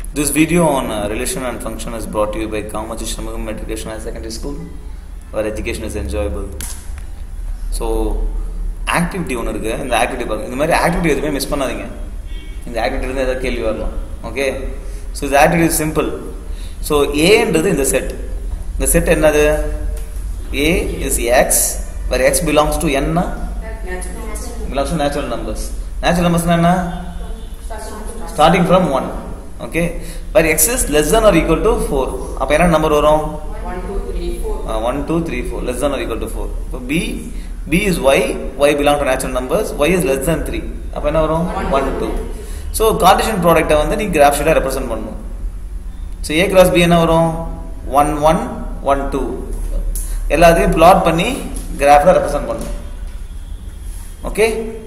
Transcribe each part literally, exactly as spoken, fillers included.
This video on uh, relation and function is brought to you by Kamachi Shanmugam Matriculation Higher Secondary School, where education is enjoyable. So, activity ஒன்று இருக்கு. இந்த activity பாருங்க. இந்த மாதிரி activity எதுவுமே miss பண்ணாதீங்க. இந்த ஆக்டிவிட்டி இருந்து ஏதாவது கேள்வி வரலாம். ஓகே. ஸோ இந்த ஆக்டிவிட்டி இஸ் சிம்பிள். ஸோ ஏன்றது இந்த செட். இந்த செட் என்னது? A is X, where X belongs to n, belongs to natural numbers. Natural numbers என்ன? Starting from one. Okay, where X is less than or equal to four. அப்ப என்ன number வரும்? one two three four. uh, one two three four, less than or equal to four. So B, B is Y, Y belong to natural numbers, Y is less than three. அப்ப என்ன வரும்? one two. So Cartesian product வந்து நீ graph sheet represent பண்ணனும். So A cross B என்ன வரும்? one one one two. எல்லாத்தையும் plot பண்ணி கிராஃப்ல ரெப்ரசன்ட் பண்ணனும். ஓகே?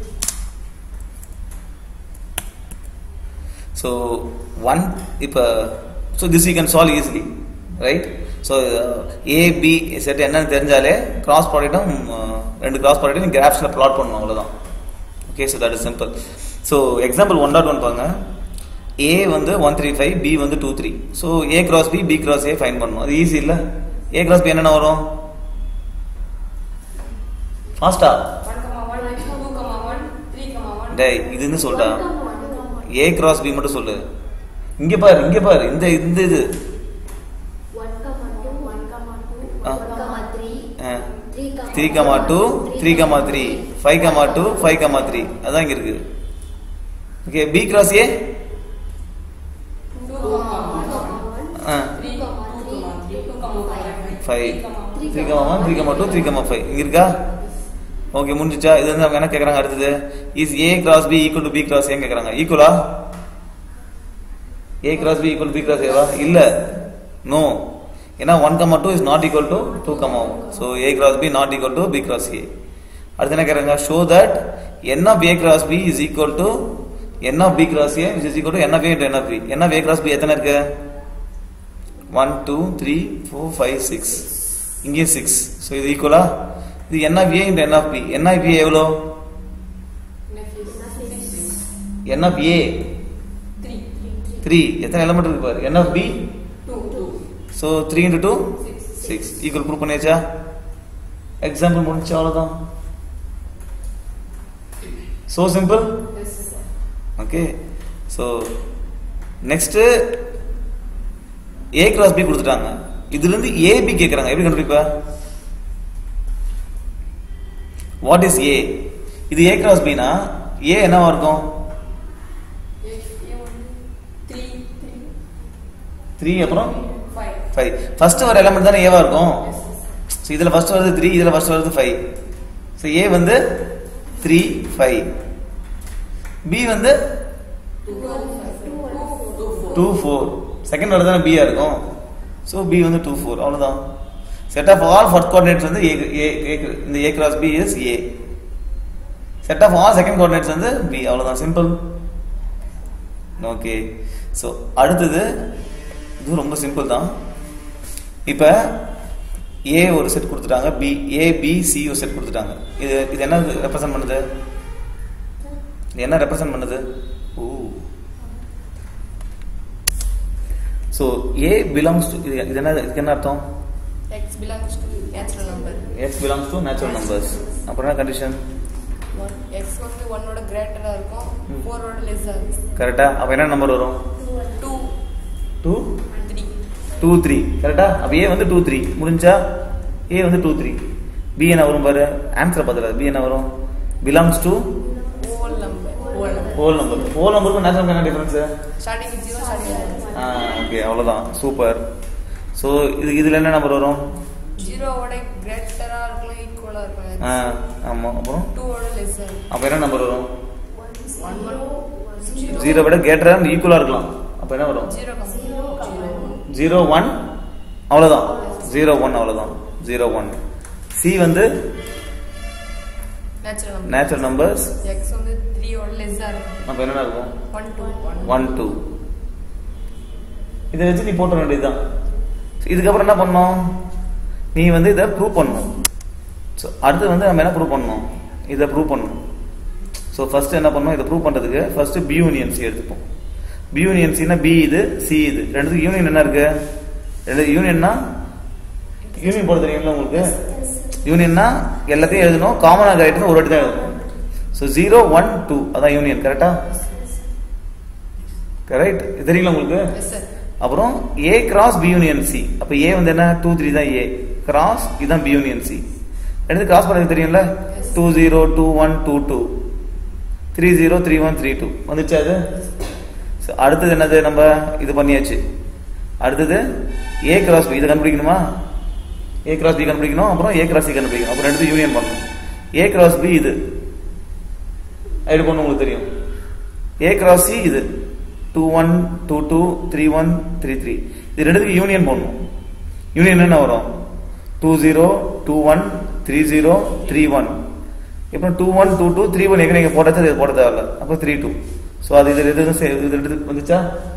So one, இப்போ so this you can solve easily, right? So uh, A B set என்னன்னு தெரிஞ்சாலே cross productம் ரெண்டு cross productம் கிராஃப்ஸ்ல plot பண்ணனும் அவ்வளவுதான். Okay, so that is simple. So example one point one பாருங்க. A வந்து one three five, B வந்து two three. So A cross B, B cross A find பண்ணனும். அது ஈஸி இல்ல? A cross B என்னன்னா வரும்? ஃபாஸ்டா? one one two one three one. டேய் இது என்ன சொல்றா? A cross B மட்டும் சொல்லு. இங்க பாரு, இங்க பாரு. இந்த இந்த இது one two one two three two three three five two five three அதான் இங்க இருக்கு. Okay, B cross A two one three five three one three two three five இங்க இருக்கா? ஓகே, முடிஞ்சுச்சா? இது வந்து அவங்க என்ன கேக்குறாங்க அடுத்தது? Is A cross B equal to B cross A கேக்குறாங்க. ஈக்குவலா? A cross B equal to B cross A வா? இல்ல. நோ. ஏனா one two is not equal to two one. So A cross B not equal to B cross A. அடுத்து என்ன கேக்குறாங்க? show that n of A cross B is equal to n of B cross A which is equal to n of A into n of B. n of A cross B எத்தனை இருக்கு? one two three four five six. இங்கே six. So இது ஈக்குவலா? இது n of A into n of B. n of A எவ்வளோ? n of A three. எத்தனை element இருக்கு பாரு? n of B two. so three into two six. Equal prove பண்ணியாச்சா? Example முடிஞ்சா அவ்வளவுதான். so simple. Yes sir. okay, so next A cross B கொடுத்துட்டாங்க. இதுல இருந்து A B கேக்குறாங்க. எப்படி கண்டுபிடிப்பா? what is A? இது A cross B னா A என்னவா இருக்கும்? three அப்புறம் five. ஃபர்ஸ்ட் வர எலிமெண்ட் தானே A வா இருக்கும். சோ இதுல ஃபர்ஸ்ட் வருது three, இதுல ஃபர்ஸ்ட் வருது five. சோ A வந்து three five. B வந்து two four. செகண்ட் வர தானே B ஆ இருக்கும். சோ B வந்து two four. அவ்வளவுதான். set of all first coordinates வந்து A, A, A இந்த A cross B is A. set of all second coordinates வந்து B. அவ்வளவுதான், சிம்பிள். ஓகே, சோ அடுத்தது இது ரொம்ப சிம்பிள் தான். இப்ப A ஒரு செட் கொடுத்துட்டாங்க, B A B C ஒரு செட் கொடுத்துட்டாங்க. இது இது என்ன ரெப்ரசன்ட் பண்ணுது? இது என்ன ரெப்ரசன்ட் பண்ணுது? Oh, so A belongs to இது என்ன இதுக்கு என்ன அர்த்தம்? X belongs to natural number. X belongs to natural numbers. அப்புறம் என்ன கண்டிஷன்? X வந்து one ஓட கிரேட்டரா இருக்கும், four ஓட லெஸ்ஸா இருக்கும். கரெக்ட்டா? அப்ப என்ன நம்பர் வரும்? two two three. two three. கரெக்ட்டா? அப்ப A வந்து two three. முடிஞ்சா? A வந்து two three. B என்ன வரும் பாரு? ஆன்சர் பாத்துடா. B என்ன வரும்? belongs to whole number. whole number. whole number. whole numberக்கு natural number என்ன difference? starting with zero, starting with ah, okay, அவ்வளவுதான். சூப்பர். சோ இது இதுல என்ன நம்பர் வரும்? zero ஓட கிரேட்டரா இருக்கலாம், ஈக்குவலா இருக்கலாம். ஆ, ஆமா. அப்புறம் two ஓட லெஸ்ஸா இருக்கும். அப்ப என்ன நம்பர் வரும்? one one zero விட கிரேட்டரா அண்ட் ஈக்குவலா இருக்கலாம். அப்ப என்ன வரும்? zero zero zero one. அவ்வளவுதான். zero one அவ்வளவுதான். zero one. C வந்து natural number. Natural numbers. X வந்து three ஓட லெஸ்ஸா இருக்கும். அப்ப என்ன இருக்கும்? one two one two. இதை வச்சு நீ போட்ட வேண்டியதுதான். இதுக்கப்புறம் என்ன பண்ணணும்? நீ வந்து இதை ப்ரூவ் பண்ணணும். ஸோ அடுத்து வந்து நம்ம என்ன ப்ரூவ் பண்ணணும்? இதை ப்ரூவ் பண்ணணும். ஸோ ஃபர்ஸ்ட் என்ன பண்ணணும்? இதை ப்ரூவ் பண்ணுறதுக்கு ஃபர்ஸ்ட் பி யூனியன் சி எடுத்துப்போம். பி யூனியன் சினா பி இது சி இது ரெண்டுத்துக்கு யூனியன் என்ன இருக்கு ரெண்டு யூனியன்னா யூனியன் போட தெரியுங்களா உங்களுக்கு யூனியன்னா எல்லாத்தையும் எழுதணும் காமனா கரெக்ட் ஒரு வாட்டி தான் எழுதணும் ஸோ ஜீரோ ஒன் டூ அதான் யூனியன் கரெக்டா கரெக்ட் தெரியுங்களா உங்களுக்கு அப்புறம் A cross B union C அப்ப ஏ வந்து என்ன டூ த்ரீ தான் ஏ கிராஸ் இதுதான் பி யூனியன் சி ரெண்டு கிராஸ் பண்ணது தெரியும்ல two zero two one two two three zero three one three two வந்துச்சு அது அடுத்தது என்னது நம்ம இது பண்ணியாச்சு அடுத்தது ஏ கிராஸ் பி இதை கண்டுபிடிக்கணுமா ஏ கிராஸ் பி கண்டுபிடிக்கணும் அப்புறம் ஏ கிராஸ் சி கண்டுபிடிக்கணும் அப்புறம் ரெண்டு யூனியன் பண்ணணும் ஏ கிராஸ் பி இது ஐடி பண்ண உங்களுக்கு தெரியும் ஏ கிராஸ் சி இது two one two two three one three three இது ரெண்டுத்துக்கு யூனியன் பண்ணணும் யூனியன் என்ன வரும் two zero two one three zero three one இப்போ two one two two three one எங்கே நீங்கள் போட்டாச்சு அது போட தேவையில்ல அப்போ த்ரீ டூ ஸோ அது இது எது இது ரெண்டு வந்துச்சா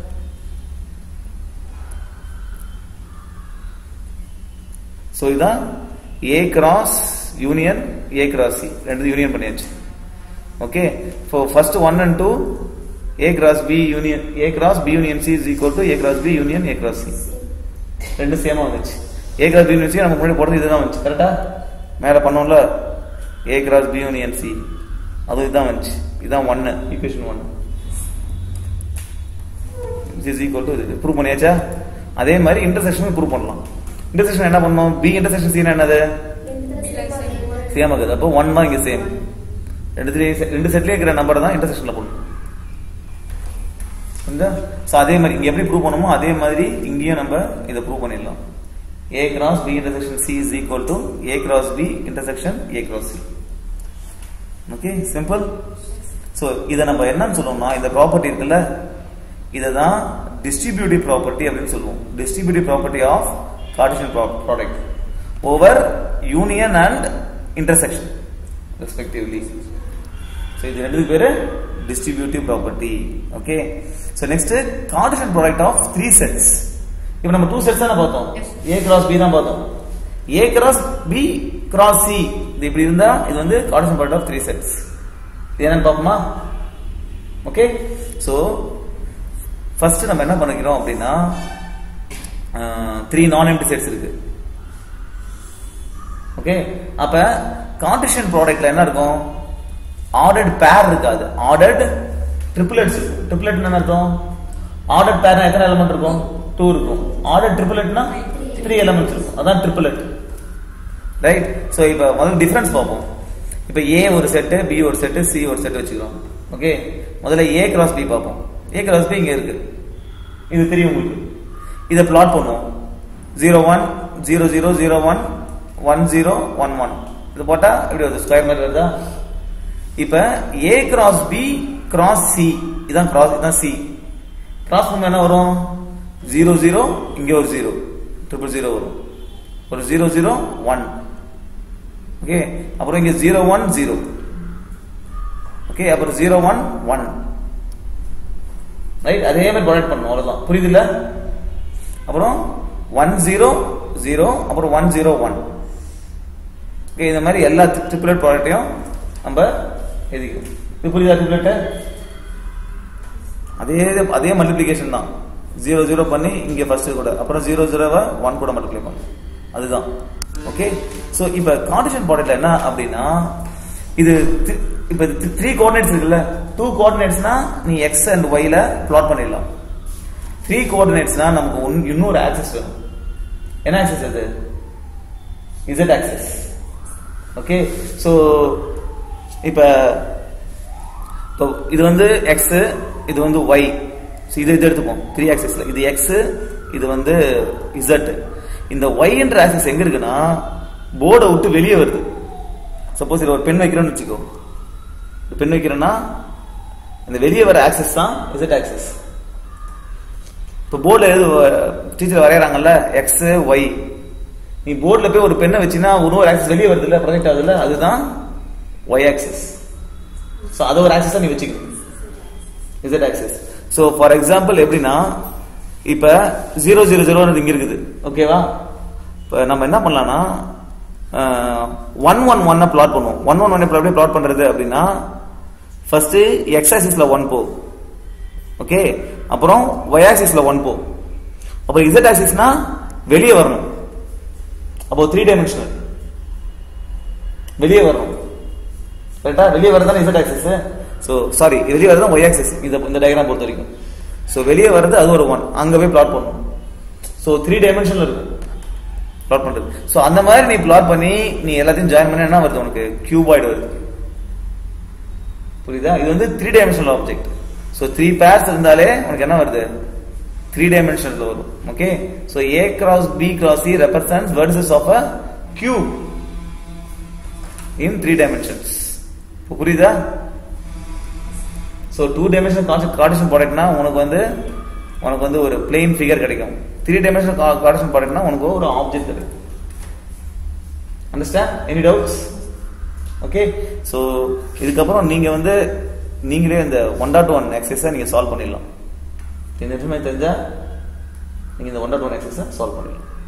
ஸோ இதுதான் A cross union A cross C ரெண்டு யூனியன் பண்ணியாச்சு ஓகே இப்போ first one and two A cross B union A cross B union C is equal to A cross B union A cross C ரெண்டு சேமா வந்துச்சு A cross B union C நமக்கு முன்னாடி போட்டது இதுதான் வந்துச்சு கரெக்டா மேல பண்ணோம்ல A cross B union C அது இதுதான் வந்துச்சு இதுதான் one equation one is equal to இது ப்ரூவ் பண்ணியாச்சா அதே மாதிரி இன்டர்செக்ஷன் ப்ரூவ் பண்ணலாம் இன்டர்செக்ஷன் என்ன பண்ணோம் B இன்டர்செக்ஷன் C என்னது சேம் ஆகுது அப்போ ஒன் தான் இங்க சேம் ரெண்டு ரெண்டு செட்லயே இருக்கிற நம்பர் தான் இன்டர்செக்ஷன்ல போடணும் சோ அதே மாதிரி இங்க எப்படி ப்ரூவ் பண்ணுமோ அதே மாதிரி இங்கேயும் நம்ம இத ப்ரூவ் பண்ணிடலாம் A cross B intersection C is equal to A cross B intersection A cross C okay simple so இத நம்ம என்னன்னு சொல்றோம்னா இந்த ப்ராப்பர்ட்டி இருக்குல்ல இததான் டிஸ்ட்ரிபியூட்டிவ் ப்ராப்பர்ட்டி அப்படினு சொல்லுவோம் distributive property of Cartesian product over union and intersection respectively so இது ரெண்டு பேரு distributive property okay so next Cartesian product of three sets இப்போ நம்ம two sets தான பார்த்தோம் A cross B தான் பார்த்தோம் A cross B cross C இது இப்படி இருந்தா இது வந்து Cartesian product of three sets இது என்னன்னு பாப்போமா okay so first நம்ம என்ன பண்ணிக்கிறோம் அப்படினா three non empty sets இருக்கு okay அப்ப Cartesian productல என்ன இருக்கும் ordered pair இருக்காது ordered triplets இருக்கும் triplet என்ன அர்த்தம் ordered pair னா எத்தனை எலிமெண்ட் இருக்கும் two இருக்கும் ordered triplet னா three elements இருக்கும் அதான் triplet ரைட் சோ இப்போ முதல்ல டிஃபரன்ஸ் பாப்போம் இப்போ A ஒரு செட் B ஒரு செட் C ஒரு செட் வெச்சுக்கிறோம் ஓகே முதல்ல A cross B பாப்போம் A cross B இங்க இருக்கு இது தெரியும் உங்களுக்கு இத பிளாட் பண்ணுவோம் zero one zero zero zero one one zero one one இது போட்டா எப்படி வருது ஸ்கொயர் மாதிரி வருதா இப்ப A cross B cross C இதான் cross இதான் C cross பண்ணா என்ன வரும் zero zero இங்க ஒரு zero triple zero வரும் ஒரு zero zero one ஓகே அப்புறம் இங்க zero one zero ஓகே அப்புறம் zero one one ரைட் அதே மாதிரி ப்ராடக்ட் பண்ணனும் அவ்வளவுதான் புரியுதுல அப்புறம் one zero zero அப்புறம் one zero one ஓகே இந்த மாதிரி எல்லா ட்ரிப்ளெட் ப்ராடக்ட்டையும் நம்ம எழுதிக்கிறோம் இது புரியுதா ட்ரிப்ளெட் அதே அதே மல்டிப்ளிகேஷன் தான் zero zero பண்ணி இங்க ஃபர்ஸ்ட் கூட அப்புறம் zero zero வை one கூட மல்டிப்ளை பண்ணு அதுதான் ஓகே சோ இப்போ கார்ட்டீசியன் ப்ராடக்ட்ல என்ன அப்படினா இது இப்போ three கோஆர்டினேட்ஸ் இருக்குல்ல two கோஆர்டினேட்ஸ்னா நீ x and y ல பிளாட் பண்ணிடலாம் three கோஆர்டினேட்ஸ்னா நமக்கு இன்னொரு ஆக்சிஸ் வேணும் என்ன ஆக்சிஸ் அது z ஆக்சிஸ் ஓகே சோ இப்போ இது வந்து x இது வந்து y சோ இத இத எடுத்துப்போம் three ஆக்சிஸ்ல இது x இது வந்து z இந்த y என்ற ஆக்சிஸ் எங்க இருக்குனா போர்டை விட்டு வெளியே வருது சப்போஸ் இது ஒரு பென் வைக்கிறோம்னு வெச்சுக்கோ இந்த பென் வைக்கிறேன்னா இந்த வெளியே வர ஆக்சிஸ் தான் z ஆக்சிஸ் இப்போ போர்டுல எழுது டீச்சர் வரையறாங்கல்ல x y நீ போர்டுல போய் ஒரு பென்னை வெச்சினா ஒரு ஆக்சிஸ் வெளியே வருது இல்ல ப்ரொஜெக்ட் ஆகுதுல அதுதான் y ஆக்சிஸ் சோ அத ஒரு ஆக்சிஸா நீ வெச்சிக்கணும் z axis so for example எப்படினா இப்ப zero zero zero ன்னு இங்க இருக்குது ஓகேவா இப்ப நம்ம என்ன பண்ணலாம்னா one one one பிளாட் பண்ணுவோம் one one one எப்படி பிளாட் பண்றது அப்படினா ஃபர்ஸ்ட் x ஆக்சிஸ்ல one போ ஓகே. அப்புறம் y ஆக்சிஸ்ல ஒன் போ. அப்போ z ஆக்சிஸ்னா வெளியே வரணும். அப்போ த்ரீ டைமென்ஷனல் வெளியே வரணும். கரெக்டா? வெளியே வரதான் z ஆக்சிஸ். சோ சாரி, வெளியே வரதான் y ஆக்சிஸ் இந்த இந்த டயகிராம் பொறுத்த வரைக்கும். சோ வெளியே வரது அது ஒரு ஒன், அங்க போய் பிளாட் பண்ணணும். சோ த்ரீ டைமென்ஷன்ல இருக்கு பிளாட் பண்றது. சோ அந்த மாதிரி நீ பிளாட் பண்ணி நீ எல்லாத்தையும் ஜாயின் பண்ண என்ன வருது உனக்கு? கியூபாய்டு வருது. புரியுதா? இது வந்து three dimensional object. So three pairs இருந்தாலே உனக்கு என்ன வருது? த்ரீ டைமென்ஷன்ல வரும். Okay. So a cross b cross c represents vertices of a cube in three dimensions. புரியுதா? So two dimensional concept Cartesian ப்ராடக்ட்னா உனக்கு வந்து உனக்கு வந்து ஒரு பிளேன் ஃபிகர் கிடைக்கும். த்ரீ டைமென்ஷனல் கார்ட்டீசியன் ப்ராடக்ட்னா உனக்கு ஒரு ஆப்ஜெக்ட் கிடைக்கும். Understand? Any doubts? Okay. So இதுக்கப்புறம் நீங்க வந்து நீங்களே இந்த ஒன் டாட் ஒன் எக்ஸசைஸை நீங்க சால்வ் பண்ணிடலாம். இந்த இன்ஃபர்மேஷன் தெரிஞ்சா நீங்க இந்த ஒன் டாட் ஒன் எக்ஸசைஸை சால்வ் பண்ணிடலாம்.